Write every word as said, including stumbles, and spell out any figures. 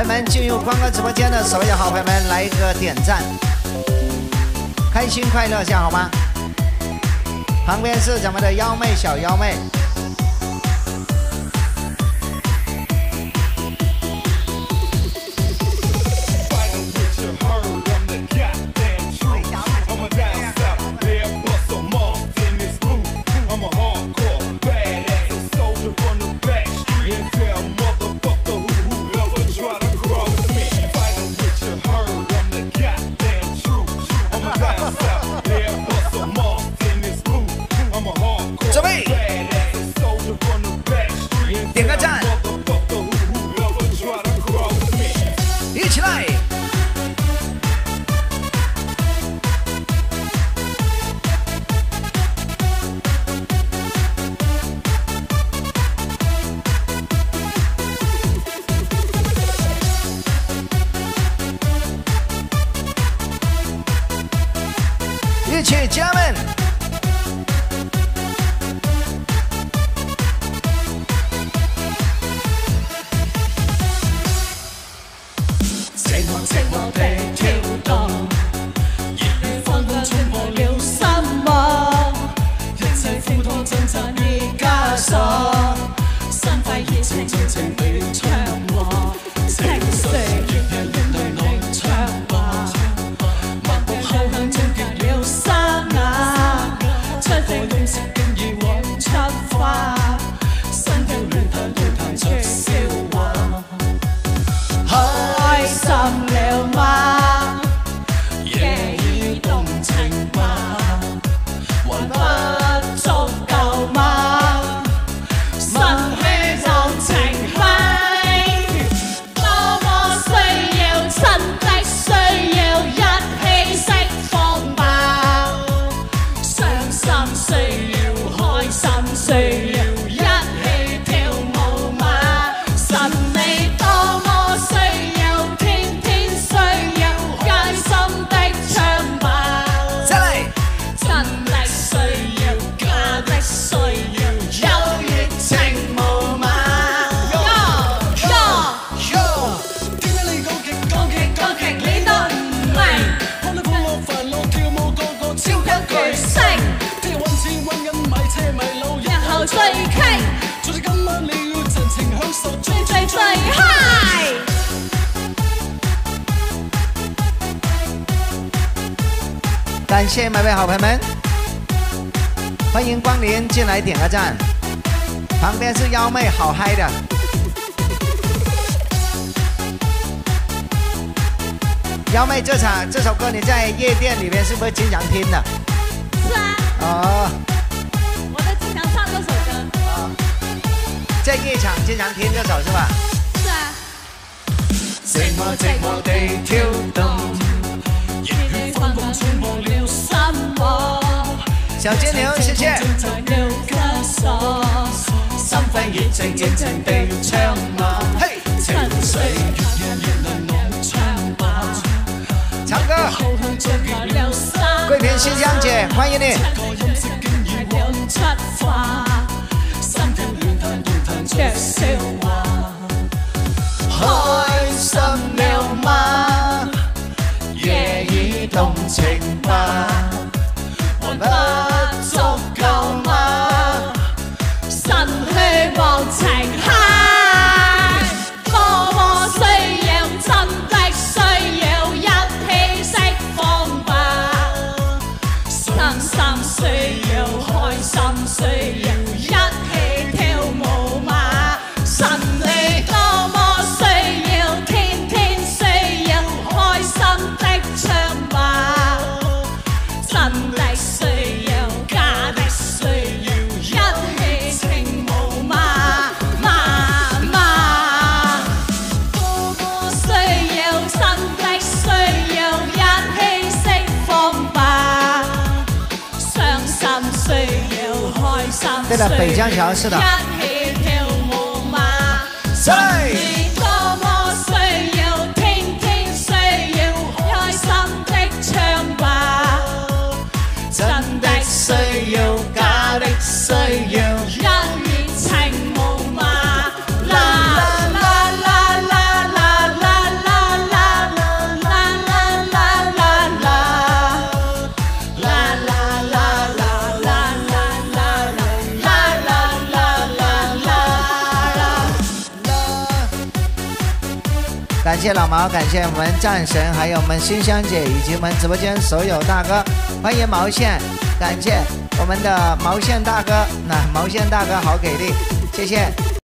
友们进入光哥直播间的所有好朋友们，来一个点赞，开心快乐下好吗？旁边是咱们的妖妹小妖妹。 准备，点个赞，一起来。一起家人们。 最 K， 早知今晚你要盡情享受最最最 high。 感謝每位好朋友們，歡迎光臨進來點個讚。旁邊是妖妹，好嗨的。妖妹這場這首歌你在夜店裡面是不是經常聽的？ 是啊。 哦。 这首歌啊， 在夜場經常聽這首是吧？ 是啊。 寂寞寂寞地跳動，熱血放縱觸摸了心窩。小金牛，謝謝。心扉熱情熱情地唱嘛，嘿，情緒越夜越能濃唱吧。唱歌。貴平新疆姐，歡迎你。 出發，心跳亂彈亂彈着笑話， 開心了嗎？夜已動情吧，還不足夠嗎？ 神去無情嗨，多麼需要，真的需要一起釋放吧，真心需要。 心需要一起跳舞嘛，神你多麼需要，天天需要開心的唱吧，真的需要，假的需要，一起情舞嘛嘛嘛，多麼需要，真的需要一起釋放吧，傷心需要。 对的，北江桥是的。 再。多麼需要，天天需要，開心的唱吧。真的需要，假的需要，一熱情無嘛。啦啦啦啦啦啦。 感谢老毛，感谢我们战神，还有我们馨香姐以及我们直播间所有大哥，欢迎毛线，感谢我们的毛线大哥，那毛线大哥好给力，谢谢。